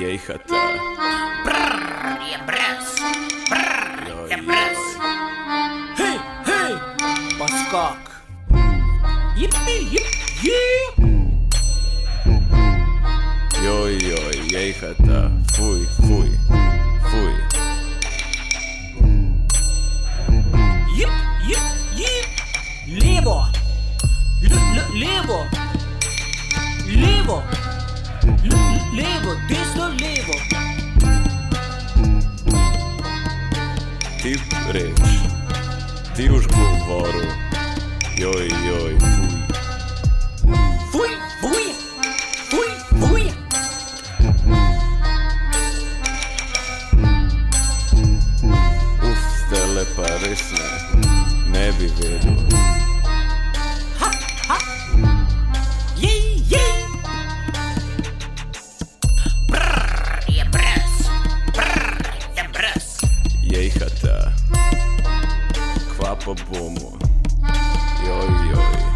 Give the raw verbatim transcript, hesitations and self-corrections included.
jejhata. Brrr, je brez. Brrr, je brez. Hej, hej, pa skak. Jipi, jip, jip. Joj, joj, jejhata. Fuj, fuj, fuj. Jip, jip, jip. Levo. L, l, levo. Levo. L, l, levo, desno, levo. Ti reč, ti už govoru. Joj, joj, fuj. Fuj, fuj. Fuj, fuj. Uf, stele pa res ne, ne bi vedel. Ha, ha. Jej, jej. Brrr, je brez. Brrr, je brez. Jejhata. Kva pa bomo? Joj, joj.